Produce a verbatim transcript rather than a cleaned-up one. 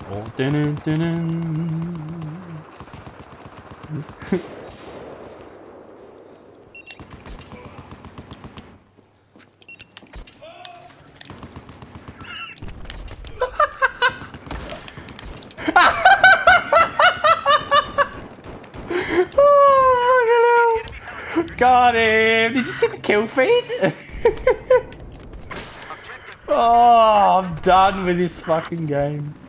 Oh, dun -dun -dun -dun. Oh, got him! Did you see the kill feed? Oh, I'm done with this fucking game.